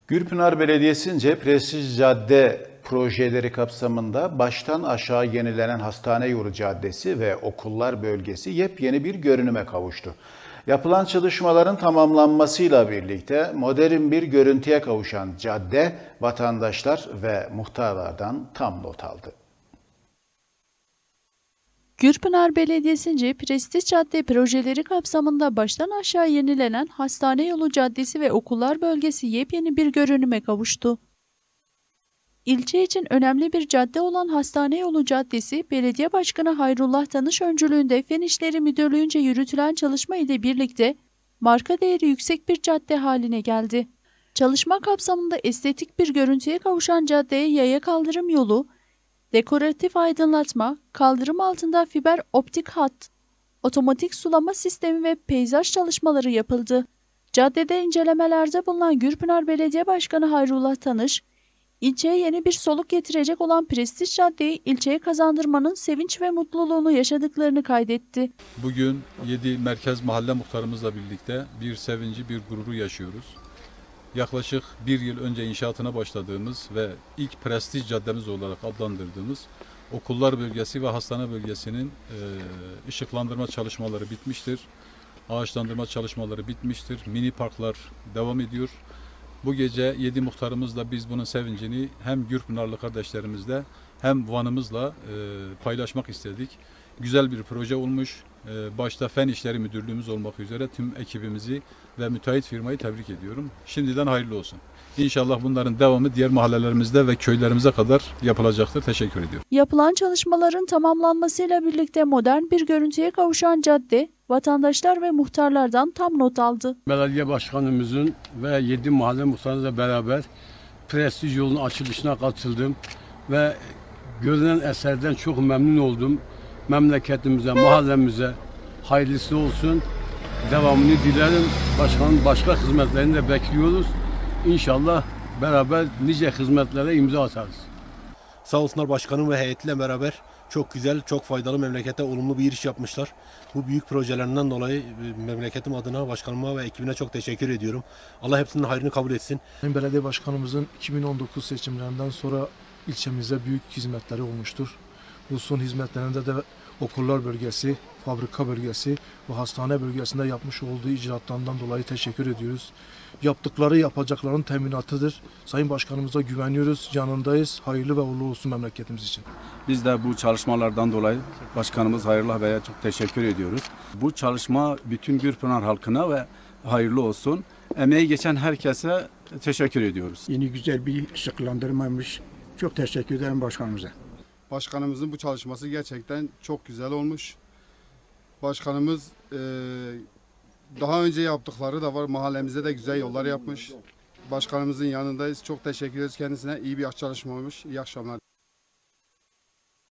Gürpınar Belediyesi'nce prestij cadde projeleri kapsamında baştan aşağı yenilenen Hastane Yolu Caddesi ve Okullar Bölgesi yepyeni bir görünüme kavuştu. Yapılan çalışmaların tamamlanmasıyla birlikte modern bir görüntüye kavuşan cadde vatandaşlar ve muhtarlardan tam not aldı. Gürpınar Belediyesi'nce prestij cadde projeleri kapsamında baştan aşağı yenilenen Hastane Yolu Caddesi ve Okullar Bölgesi yepyeni bir görünüme kavuştu. İlçe için önemli bir cadde olan Hastane Yolu Caddesi, Belediye Başkanı Hayrullah Tanış öncülüğünde Fen İşleri Müdürlüğü'nce yürütülen çalışma ile birlikte marka değeri yüksek bir cadde haline geldi. Çalışma kapsamında estetik bir görüntüye kavuşan caddeye yaya kaldırım yolu, dekoratif aydınlatma, kaldırım altında fiber optik hat, otomatik sulama sistemi ve peyzaj çalışmaları yapıldı. Caddede incelemelerde bulunan Gürpınar Belediye Başkanı Hayrullah Tanış, ilçeye yeni bir soluk getirecek olan prestij caddeyi ilçeye kazandırmanın sevinç ve mutluluğunu yaşadıklarını kaydetti. Bugün 7 merkez mahalle muhtarımızla birlikte bir sevinci, bir gururu yaşıyoruz. Yaklaşık bir yıl önce inşaatına başladığımız ve ilk prestij caddemiz olarak adlandırdığımız Okullar Bölgesi ve Hastane Bölgesi'nin ışıklandırma çalışmaları bitmiştir. Ağaçlandırma çalışmaları bitmiştir. Mini parklar devam ediyor. Bu gece 7 muhtarımızla biz bunun sevincini hem Gürpınarlı kardeşlerimizle hem Van'ımızla paylaşmak istedik. Güzel bir proje olmuş. Başta Fen İşleri Müdürlüğümüz olmak üzere tüm ekibimizi ve müteahhit firmayı tebrik ediyorum. Şimdiden hayırlı olsun. İnşallah bunların devamı diğer mahallelerimizde ve köylerimize kadar yapılacaktır. Teşekkür ediyorum. Yapılan çalışmaların tamamlanmasıyla birlikte modern bir görüntüye kavuşan cadde, vatandaşlar ve muhtarlardan tam not aldı. Belediye Başkanımızın ve 7 mahalle muhtarlarıyla beraber prestij yolunun açılışına katıldım ve görünen eserden çok memnun oldum. Memleketimize, mahallemize hayırlısı olsun. Devamını dilerim. Başkanın başka hizmetlerini de bekliyoruz. İnşallah beraber nice hizmetlere imza atarız. Sağ olsunlar başkanım ve heyetiyle beraber çok güzel, çok faydalı, memlekete olumlu bir iş yapmışlar. Bu büyük projelerinden dolayı memleketim adına başkanıma ve ekibine çok teşekkür ediyorum. Allah hepsinin hayrını kabul etsin. Belediye başkanımızın 2019 seçimlerinden sonra ilçemize büyük hizmetleri olmuştur. Bu son hizmetlerinde de Okullar Bölgesi, Fabrika Bölgesi ve Hastane Bölgesi'nde yapmış olduğu icraatlarından dolayı teşekkür ediyoruz. Yaptıkları yapacakların teminatıdır. Sayın Başkanımıza güveniyoruz, yanındayız. Hayırlı ve uğurlu olsun memleketimiz için. Biz de bu çalışmalardan dolayı Başkanımız Hayrullah Bey'e çok teşekkür ediyoruz. Bu çalışma bütün Gürpınar halkına ve hayırlı olsun. Emeği geçen herkese teşekkür ediyoruz. Yeni güzel bir ışıklandırmaymış. Çok teşekkür ederim başkanımıza. Başkanımızın bu çalışması gerçekten çok güzel olmuş. Başkanımız daha önce yaptıkları da var. Mahallemize de güzel yollar yapmış. Başkanımızın yanındayız. Çok teşekkür ederiz kendisine. İyi bir çalışma olmuş. İyi akşamlar.